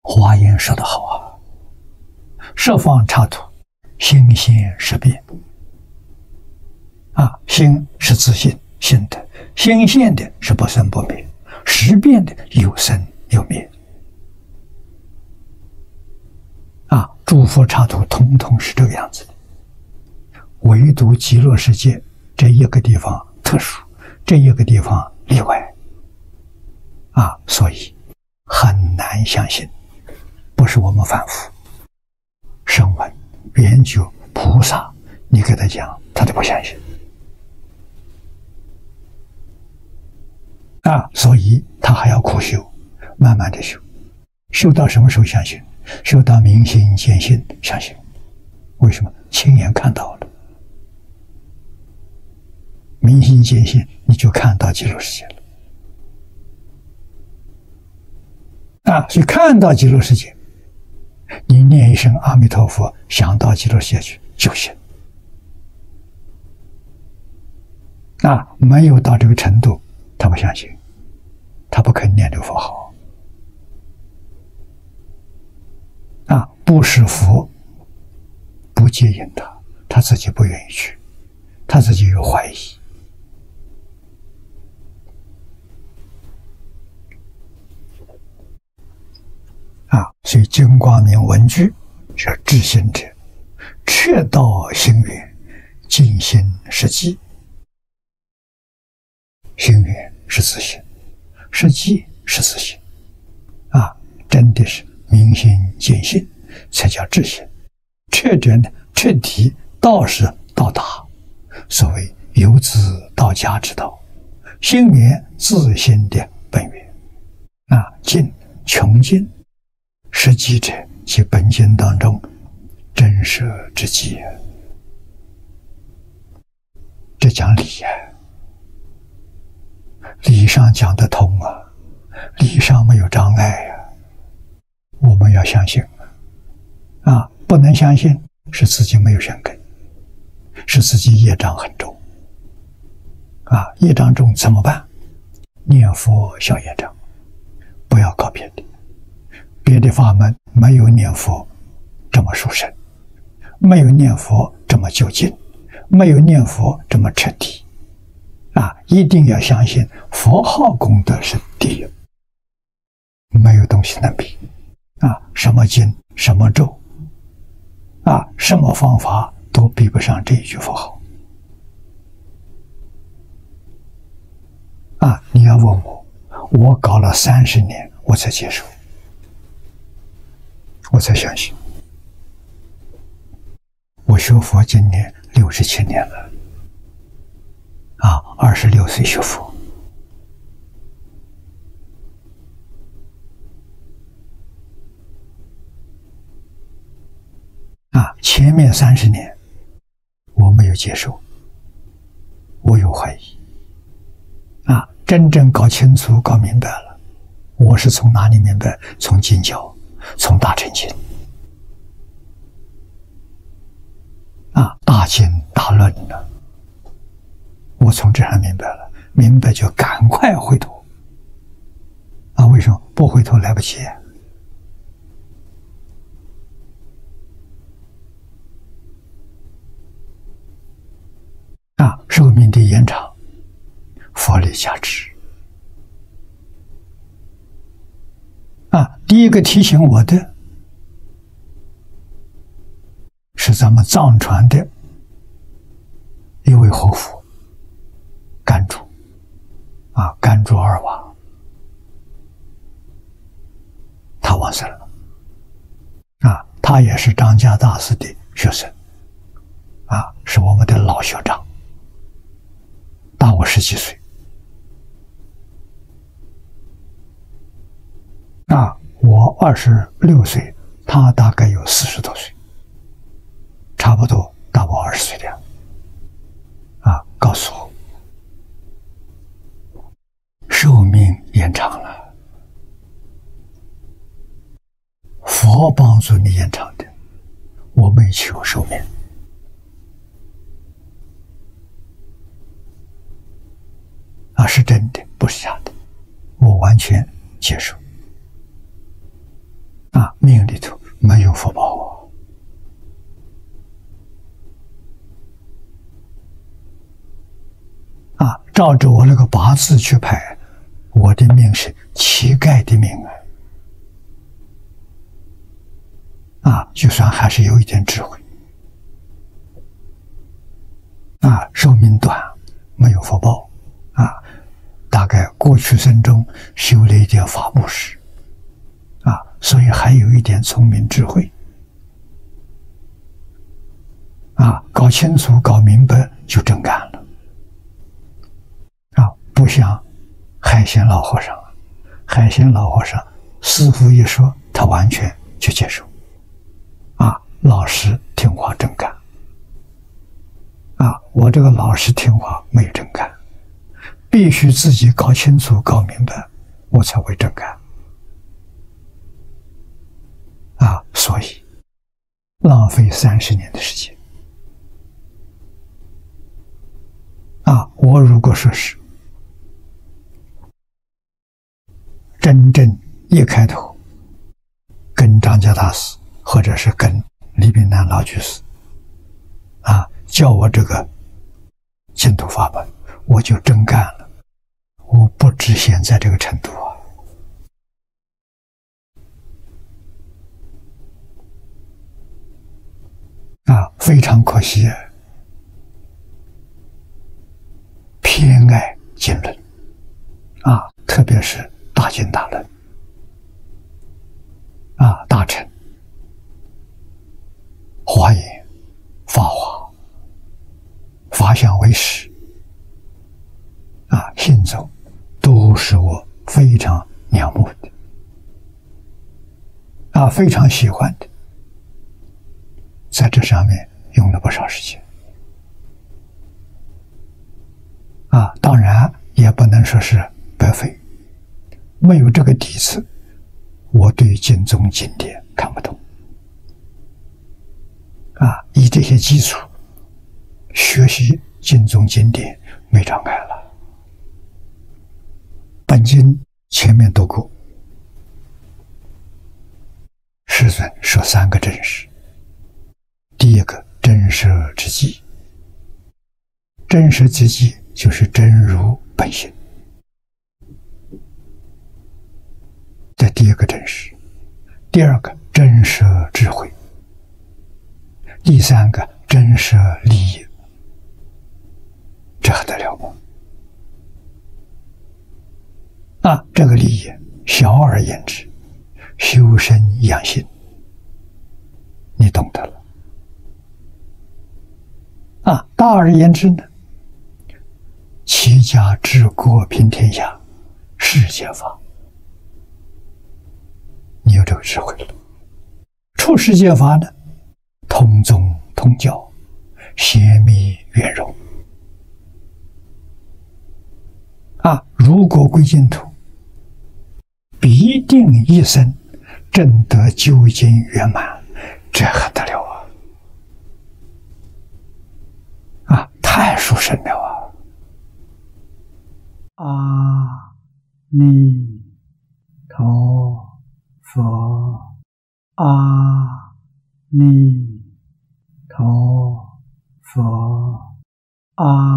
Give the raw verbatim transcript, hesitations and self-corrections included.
华严说得好啊，十方刹土，心现识变。啊，心是自信性的，心现的是不生不灭，识变的有生有灭。啊，诸佛刹土统统是这个样子的，唯独极乐世界这一个地方特殊，这一个地方例外。啊，所以很难相信，不是我们凡夫、声闻、缘觉、菩萨，你给他讲，他都不相信。啊，所以他还要苦修，慢慢的修，修到什么时候相信？修到明心见性相信。为什么？亲眼看到了，明心见性，你就看到极乐世界了。啊，所以看到极乐世界，你念一声阿弥陀佛，想到极乐世界去就行。啊，没有到这个程度，他不相信，他不肯念这个佛号。啊，不是佛不接引他，他自己不愿意去，他自己有怀疑。啊，所以经光明文句是至心者，确道心源，尽心实际。心源是自信，实际是自信。啊，真的是明心见性，才叫至心。彻真的彻底道是到达，所谓由自到家之道，心源自心的本源。啊，尽穷尽。实际者，其本经当中真实之际，这讲理呀、啊，理上讲得通啊，理上没有障碍呀、啊，我们要相信啊，不能相信是自己没有善根，是自己业障很重啊，业障重怎么办？念佛消业障，不要搞别的。别的法门没有念佛这么殊胜，没有念佛这么究竟，没有念佛这么彻底。啊，一定要相信佛号功德是第一，没有东西能比。啊，什么经什么咒，啊，什么方法都比不上这一句佛号。啊，你要问我，我搞了三十年我才接受，我才相信。我学佛今年六十七年了，啊，二十六岁学佛，啊，前面三十年我没有接受，我有怀疑，啊，真正搞清楚、搞明白了，我是从哪里明白？从经教。从大乘经啊，大经大论呢，我从这上明白了，明白就赶快回头啊！为什么不回头来不及？啊，寿命的延长，佛力加持。啊，第一个提醒我的是咱们藏传的一位活佛甘珠，啊，甘珠二瓦，他往生了，啊，他也是张家大师的学生，啊，是我们的老学长，大我十几岁。啊，我二十六岁，他大概有四十多岁，差不多大我二十岁的样子。啊，告诉我，寿命延长了，佛帮助你延长的，我没求寿命。啊，是真的，不是假的，我完全接受。啊， 命里头没有福报啊！啊，照着我那个八字去排，我的命是乞丐的命啊！啊，就算还是有一点智慧啊，寿命短，没有福报啊，大概过去生中修了一点法布施啊，所以还有一点聪明智慧啊，搞清楚搞明白就真干了啊，不像海鲜老和尚，海鲜老和尚师父一说，他完全就接受啊，老实听话真干啊，我这个老实听话没有真干，必须自己搞清楚搞明白，我才会真干啊，所以浪费三十年的时间啊！我如果说是真正一开头跟张家大师或者是跟李炳南老居士啊，教我这个净土法门，我就真干了，我不止现在这个程度啊！啊，非常可惜，偏爱经论啊，特别是大经大论啊，大乘、华严、法华、法相为实啊，信宗都是我非常仰慕的啊，非常喜欢的，在这上面用了不少时间啊，当然也不能说是白费，没有这个底子，我对经宗经典看不懂啊，以这些基础学习经宗经典没障碍了。本经前面读过，世尊说三个真实，第一个真实之际，真实之际就是真如本性，这第一个真实。第二个真实智慧，第三个真实利益，这还得了吗？啊，这个利益小而言之，修身养性，你懂得了啊。大而言之呢，齐家治国平天下，世界法，你有这个智慧了。出世界法呢，通宗通教，显密圆融啊。如果归净土，必定一生正得究竟圆满，这还得了啊！啊，太殊胜了啊！阿弥陀佛，阿弥陀佛，阿